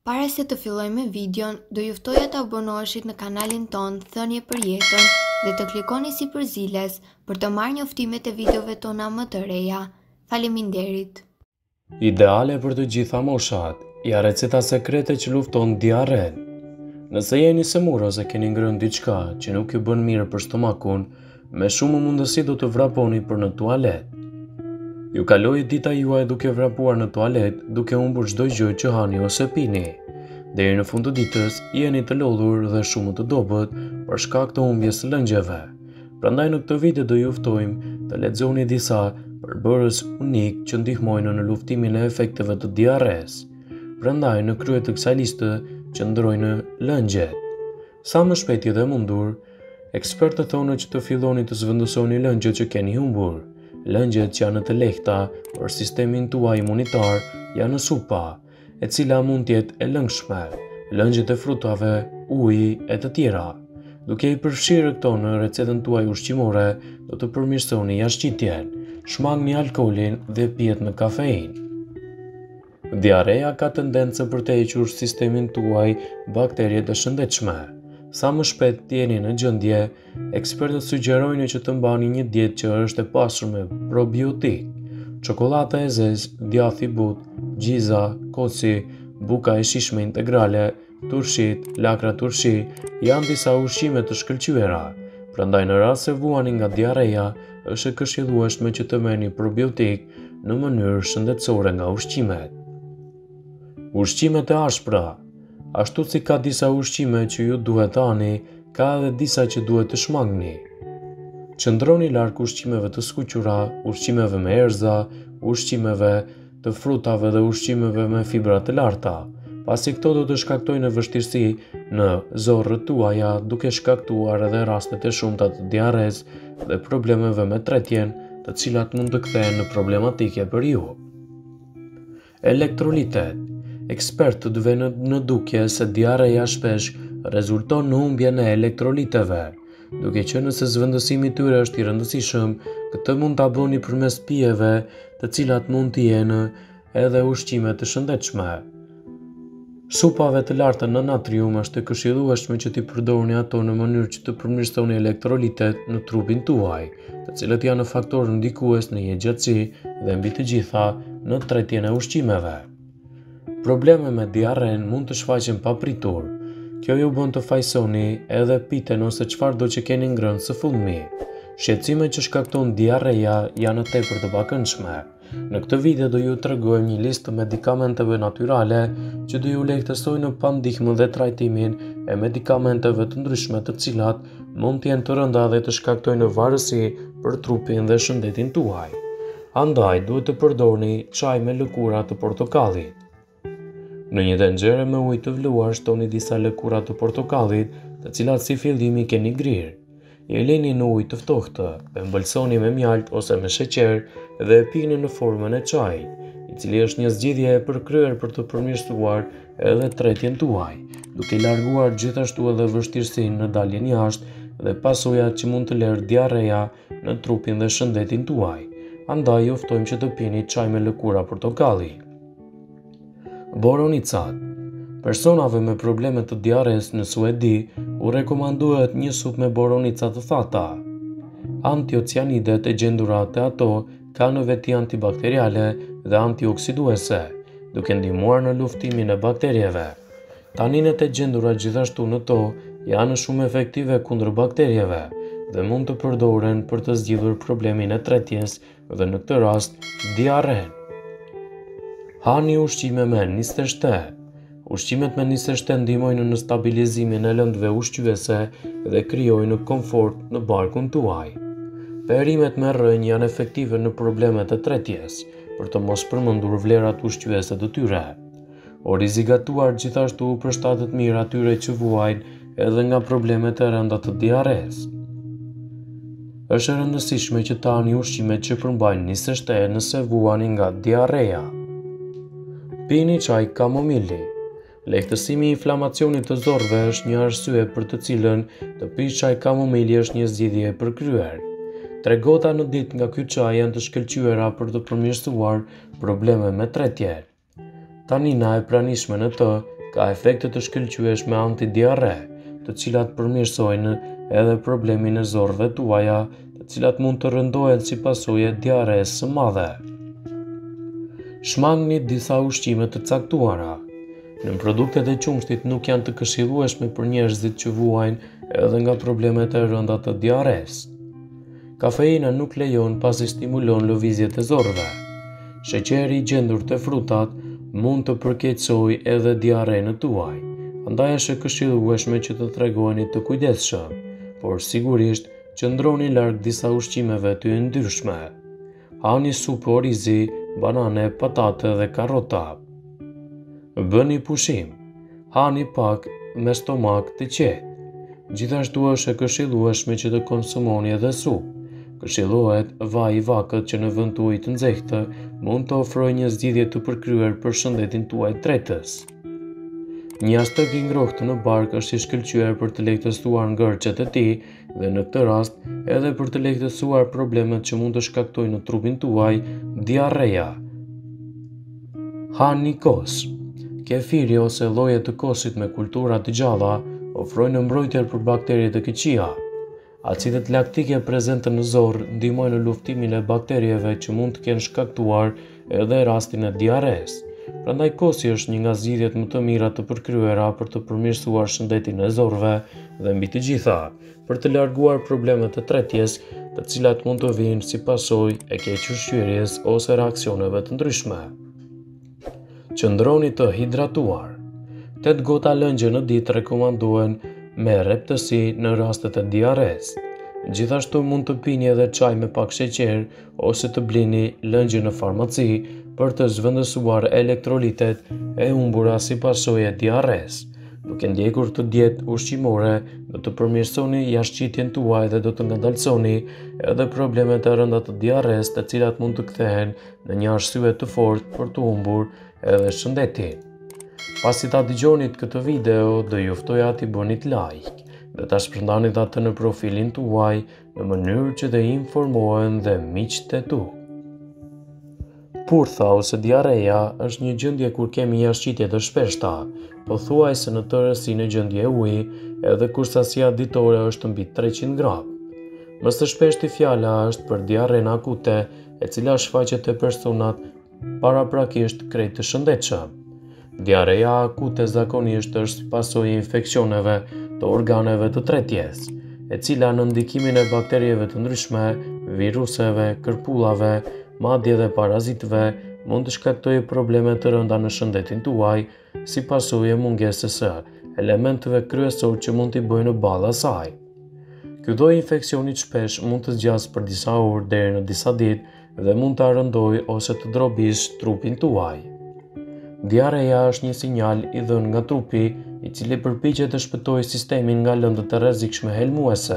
Para se të fillojmë videon, do ju ftoja të abonoheshit në kanalin ton Thënie për Jetën dhe të klikoni sipër ziles për të marrë njoftimet e videove tona më të reja. Faleminderit. Ideale për të gjitha moshat, ja receta sekrete që lufton diarren. Nëse jeni semur ose keni ngrënë diçka që nuk ju bën mirë për stomakun, me shumë mundësi do të vraponi për në tualet. Ju kaloi dita juaj duke vrapuar në tualet, duke humbur çdo gjë që hani ose pini. Deri në fund të ditës jeni të lodhur dhe shumë të dobët për shkak të humbjes së lëngjeve. Prandaj në këtë video do ju ftojmë të lexoni disa përbërës unik që ndihmojnë në luftimin e efekteve të diarres. Prandaj në krye të kësaj liste qëndrojnë lëngjet. Sa më shpejt dhe mundur, ekspertët thonë që të filloni të zvendosoni lëngjet që keni humbur. Lëngjet që janë të lehta për sistemin tuaj imunitar janë supa, e cila mund të jetë e lëngshme, lëngjet e frutave, uji e të tjera. Duke i përfshirë këto në recetën tuaj ushqimore, do të përmirësoni jashtëqitjen, shmangni alkoolin dhe pijet me kafein. Diarreja ka tendencën për të hequr sistemin tuaj bakterie të shëndetshme. Sa më shpejt të jeni në gjendje, ekspertët sugjerojnë që të mbani një dietë që është e pasur me probiotik. Çokolata e zezë, djathi i butë, gjiza, koci, buka e shishme integrale, turshit, lakra turshi janë disa ushqime të shkëlqyera. Prandaj në rast se vuani nga diarreja, është e këshillueshme që të merrni probiotik në mënyrë shëndetësore nga ushqimet. Ushqimet e ashpra. Ashtu si ka disa ushqime që ju duhet hani, ka edhe disa që duhet të shmangni. Qëndroni larg ushqimeve të skuqura, ushqimeve me erza, ushqimeve të frutave dhe ushqimeve me fibra të larta, pasi këto do të shkaktojnë vështirësi në zorrët tuaja, duke shkaktuar edhe rastet e shumta të diarres dhe problemeve me tretjen, të cilat mund të kthehen në problematike për ju. Elektrolitet. Ekspertët vënë në dukje se diarreja shpesh rezulton në humbjen e elektroliteve. Duke qenë se zvendësimi i tyre është i rëndësishëm, këtë mund ta bëni përmes pijeve, të cilat mund të jenë edhe ushqime të shëndetshme. Supave të larta në natrium është e këshillueshme që t'i përdorni ato në mënyrë që të përmirësoni elektrolitet në trupin tuaj, të cilët janë faktorë ndikues në jetëgjatësi dhe mbi të gjitha në tretjen e ushqimeve. Probleme me diarren mund të shfaqen papritur. Kjo ju bën të fajsoni edhe piten ose çfarëdo që keni ngrënë së fundmi. Shqetësimet që shkakton diarreja janë tepër të pakëndshme. Në këtë video do ju tregojmë një listë të medikamenteve natyrale që do ju lehtësojnë pa ndihmën dhe trajtimin e medikamenteve të ndryshme të cilat mund të jenë të rënda dhe të shkaktojnë varësi për trupin dhe shëndetin tuaj. Andaj duhet të përdorni çaj me lëkura të portokallit. Në një tenxhere me ujë të vluar shtoni disa lëkura të portokallit, të cilat si fillimi keni grirë. I lini në ujë të ftohtë, e mbëlsoni me mjalt ose me sheqer dhe e pini në formën e çajit, i cili është një zgjidhje e përkryer për të përmirësuar edhe tretjen tuaj, duke larguar gjithashtu edhe vështirësinë në daljen jashtë dhe pasojat që mund të lërë diarreja në trupin dhe shëndetin tuaj. Andaj ju ftojmë që të pini çaj me lëkura portokalli. Boronicat. Personave me probleme të diarres në Suedi u rekomandohet një supë me boronica të thata. Antiocianidet e gjendura te ato kanë veti antibakteriale dhe antioksiduese, duke ndihmuar në luftimin e bakterieve. Taninet e gjendura gjithashtu në to janë shumë efektive kundër bakterieve dhe mund të përdoren për të zgjidhur problemin e tretjes dhe në këtë rast diarren. Hani ushqime me nisë shte. Ushqimet me nisë shte ndihmojnë në stabilizimin e lëndëve ushqyese dhe krijojnë komfort në barkun tuaj. Perimet me rrënjë janë efektive në problemet e tretjes, për të mos përmendur vlerat ushqyese të tyre. Orizi gatuar gjithashtu përshtatet mirë atyre që vuajnë edhe nga problemet e rënda të diarres. Është e rëndësishme që të hani ushqimet që përmbajnë nisë shte nëse vuani nga diarreja. Pini çaj kamomili. Lehtësimi i inflamacionit të zorrëve është një arsye për të cilën të pish çaj kamomili është një zgjidhje e përkryer. 3 gota në ditë nga ky çaj janë të shkëlqyera për të përmirësuar probleme me tretje. Tanina e pranishme në të ka efekte të shkëlqyeshme antidiare, të cilat përmirësojnë edhe problemin e zorrëve tuaja, të cilat mund të rëndohen si pasojë e diaresë së madhe. Shmangni disa ushqime të caktuara. Në produktet e qumshtit nuk janë të këshillueshme për njerëzit që vuajnë edhe nga problemet e rënda të diaresë. Kafeina nuk lejon pasi stimulon lëvizjet e zorrëve. Sheqeri i gjendur te frutat mund të përkeqësojë edhe diarenë tuaj. Andaj është e këshillueshme që të tregoni të kujdesshëm, por sigurisht qëndroni larg disa ushqimeve të yndyrshme. Hani supë orizi, banane, patate dhe karrota. Bëni pushim. Hani pak me stomak të qetë. Gjithashtu është e këshillueshme që të konsumoni edhe supë. Këshillohet vaj i vakët që në vend të ujit të nxehtë mund të ofrojë një zgjidhje të përkryer për shëndetin tuaj tretës. Një jastëk i ngrohtë në bark është i shkëlqyer për të lehtësuar ngërçet e tij dhe në këtë rast edhe për të lehtësuar problemet që mund të shkaktojnë në trupin tuaj diarrea. Hani kos. Kefiri ose lloje të kosit me kultura të gjalla ofrojnë mbrojtje për bakteriet e këqija. Acidet laktike prezente në zorr ndihmojnë në luftimin e bakterieve që mund të kenë shkaktuar edhe rastin e diaresë. Prandaj kosi është një nga zgjidhjet më të mira të përkryera për të përmirësuar shëndetin e zorrëve dhe mbi të gjitha, për të larguar problemet e tretjes, të cilat mund të vinë si pasojë e kequshqyrjes ose reaksioneve të ndryshme. Qëndroni të hidratuar. 8 gota lëngje në ditë rekomandohen me rreptësi në rastet e diaresë. Gjithashtu mund të pini edhe çaj me pak sheqer ose të blini lëngje në farmaci për të zhvendësuar elektrolitet e humbura si pasojë e diaresë. Duke ndjekur të dietë ushqimore, do të përmirësoni jashtëqitjen tuaj dhe do të ngadalsoni edhe problemet e rënda të diaresë, të cilat mund të kthehen në një arsye të fortë për të humbur edhe shëndetin. Pasi ta dëgjonit këtë video, do ju ftoja t'i bënit like dhe ta shpërndanit atë në profilin tuaj në mënyrë që të informohen dhe miqtë e tu. Purtha ose diareja është një gjendje kur kemi jashtëqitje të shpeshta, pothuajse në tërësinë e gjendje uji, edhe kur sasia ditore është mbi 300 gram. Më së shpeshti fjala është për diaren akute, e cila shfaqet te personat paraprakisht krejt të shëndetshëm. Diareja akute zakonisht është pasojë e infeksioneve të organeve të tretjes, e cila në ndikimin e bakterieve të ndryshme, viruseve, kërpullave, madje dhe parazitëve, mund të shkaktojë probleme të rënda në shëndetin tuaj, si pasojë e mungesës së elementeve kryesor që mund t'i bëjnë ballë asaj. Ky lloj infeksioni shpesh mund të zgjasë për disa orë deri në disa ditë dhe mund ta rëndojë ose të drobisë trupin tuaj. Diareja është një sinjal i dhënë nga trupi, i cili përpiqet të shpëtojë sistemin nga lëndët e rrezikshme helmuese.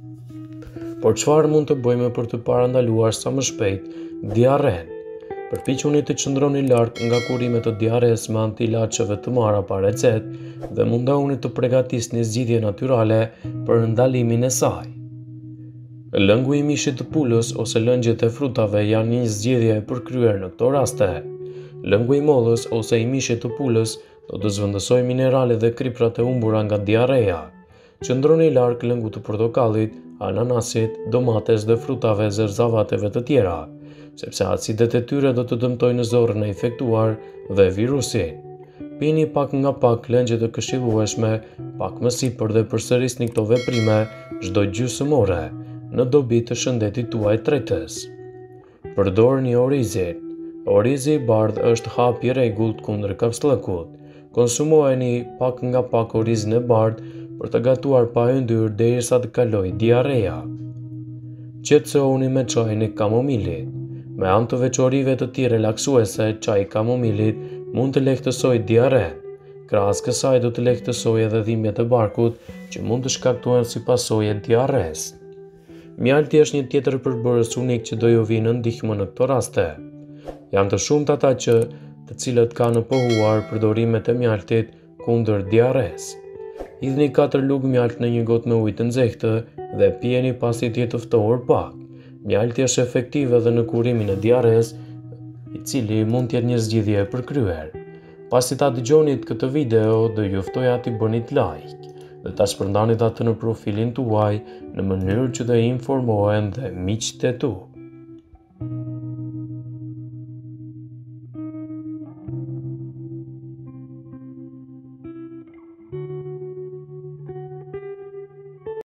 Por çfarë mund të bëjmë për të parandaluar sa më shpejt diaren? Përpiquni të qëndroni larg nga kurimet të diaresë me antilaçeve të marra pa recetë dhe mundohuni të përgatisni zgjidhje natyrale për ndalimin e saj. Lëngu i mishit të pulës ose lëngjet e frutave janë një zgjidhje e përkryer në këto raste. Lëngu i mollës ose i mishit të pulës do të zvendësojë mineralet dhe kriprat e humbura nga diareja. Qëndroni larg lëngut të portokallit, ananasit, domates dhe frutave zerzavateve të tjera, sepse acidet e tyre do të dëmtojnë zorrën e infektuar dhe virusin. Pini pak nga pak lëngje të këshillueshme, pak më sipër dhe përsërisni këto veprime çdo gjysmë ore në dobi të shëndetit tuaj tretës. Përdorni orizin. Orizi i bardhë është hap i rregullt kundër kapsllëkut. Konsumojeni pak nga pak orizin e bardhë për të gatuar pa yndyr derisa të kalojë diareja. Qetësohuni me çajin e kamomilit. Me anë të veçorive të tij relaksuese, çaji i kamomilit mund të lehtësojë diaren. Krahas kësaj do të lehtësojë edhe dhimbjet e barkut që mund të shkaktohen si pasojë e diaresë. Mjalti është një tjetër përbërës unik që do ju vinë në ndihmë në këto raste. Janë të shumtë ata të cilët kanë pohuar përdorimet e mjaltit kundër diaresë. Hidhni 4 lugë mjalt në një gotë me ujë të nxehtë dhe pijeni pasi të jetë ftohur pak. Mjalti është efektiv edhe në kurimin e diaresë, i cili mund të jetë një zgjidhje e përkryer. Pasi ta dëgjonit këtë video, do ju ftoja t'i bënit like dhe ta shpërndanit atë në profilin tuaj në mënyrë që të informohen dhe miqtë e tu.